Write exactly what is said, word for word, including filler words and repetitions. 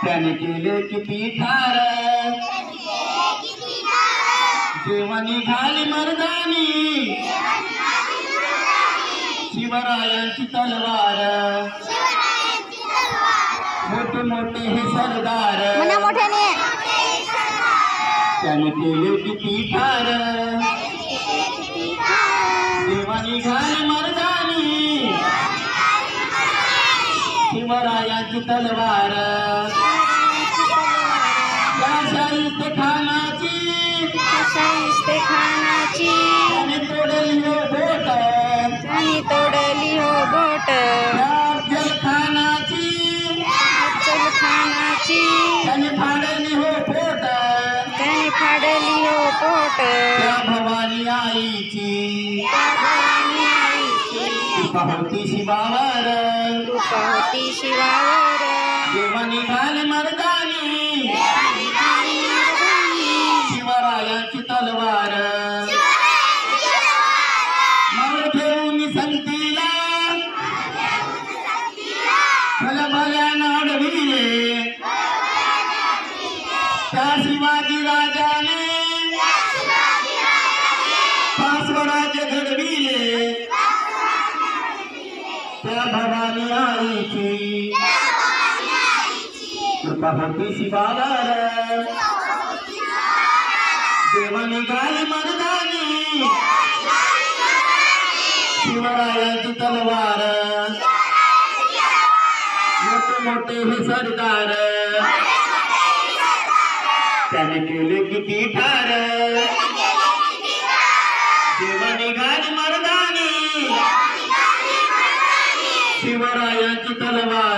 त्याने केले किती ठार जेव्हा निघाली मर्दानी शिवरायांची तलवार मोठे मोठे हे सरदार त्याने केले किती ठार जेव्हा निघाली मर्दानी शिवरायांची तलवार शाहिस्ते खानाची शाहिस्ते खानाची त्याने तोडली हो बोट त्याने तोडली हो बोट अफजल खानाची अफजल खानाची त्याने फाडली हो पोट त्याने फाडली हो पोट त्या भवानी आईची त्या भवानी आईची कृपा होती शिवावर कृपा होती शिवावर जेव्हा निघाले मर्दानी शिवरायांची तलवार मग ठेवून संतीला भलभल्यानं अडविले त्या शिवाजी राजाने पाचवराज्य घडविले त्या भवानी आईची कृपा होती शिवावर जेव्हा निघाली मर्दानी शिवरायांची तलवार मोठे मोठे हे सरदार त्याने केले किती ठार जेव्हा निघाली मर्दानी शिवरायांची तलवार